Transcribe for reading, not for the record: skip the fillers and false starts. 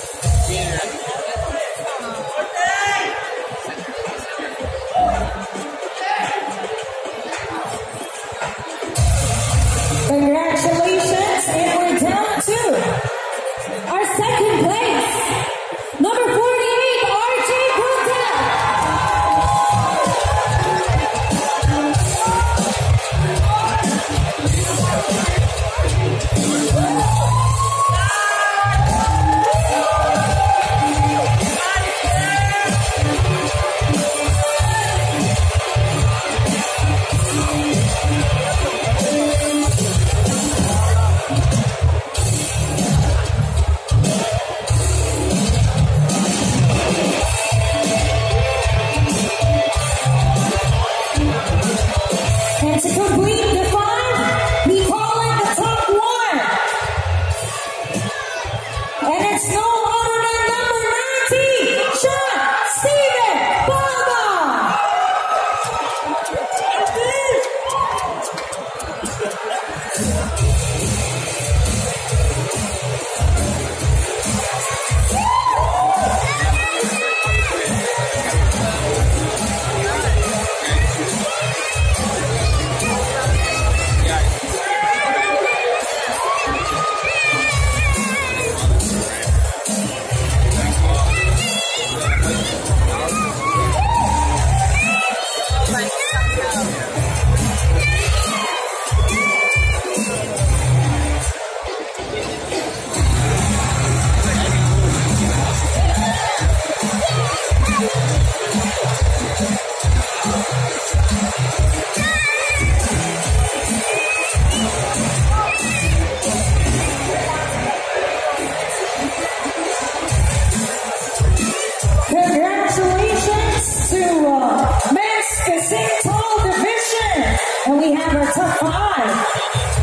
Congratulations, and we're down to our second place, number 48, RJ Gundel. And to complete the five, we call in the top one. And it's no other than number 19, Sean Steven Baba. Congratulations to men's Physique tall division, and we have our top five.